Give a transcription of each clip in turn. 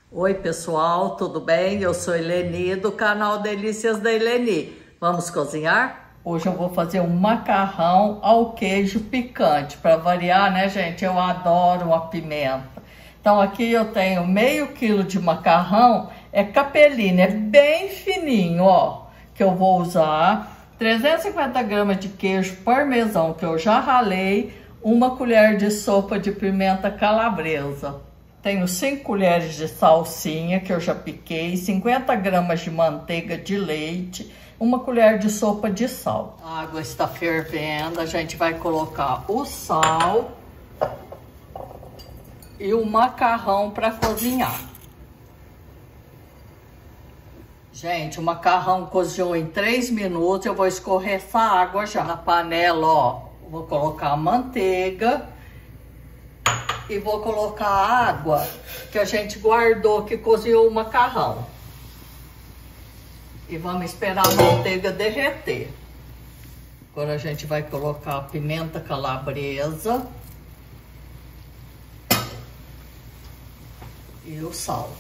Oi pessoal, tudo bem? Eu sou Eleni do canal Delícias da Eleni. Vamos cozinhar? Hoje eu vou fazer um macarrão ao queijo picante. Para variar, né, gente? Eu adoro a pimenta. Então aqui eu tenho meio quilo de macarrão, é capelina, é bem fininho, ó, que eu vou usar. 350 gramas de queijo parmesão que eu já ralei, uma colher de sopa de pimenta calabresa. Tenho 5 colheres de salsinha que eu já piquei, 50 gramas de manteiga de leite, uma colher de sopa de sal. A água está fervendo, a gente vai colocar o sal e o macarrão para cozinhar. Gente, o macarrão cozinhou em 3 minutos, eu vou escorrer essa água já. Na panela, ó, vou colocar a manteiga e vou colocar a água que a gente guardou, que cozinhou o macarrão. E vamos esperar a manteiga derreter. Agora a gente vai colocar a pimenta calabresa e o sal.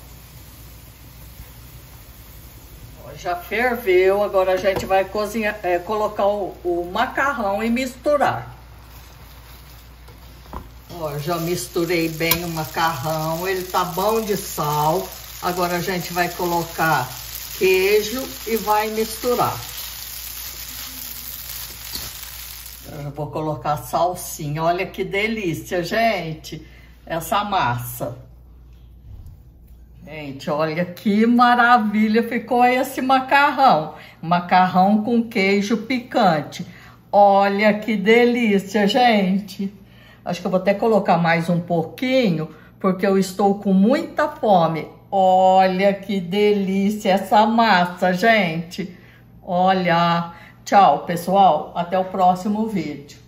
Já ferveu, agora a gente vai cozinhar, colocar o macarrão e misturar. Ó, já misturei bem o macarrão, ele tá bom de sal. Agora a gente vai colocar queijo e vai misturar. Eu vou colocar salsinha, olha que delícia, gente, essa massa. Gente, olha que maravilha ficou esse macarrão. Macarrão com queijo picante. Olha que delícia, gente. Acho que eu vou até colocar mais um pouquinho, porque eu estou com muita fome. Olha que delícia essa massa, gente. Olha. Tchau, pessoal. Até o próximo vídeo.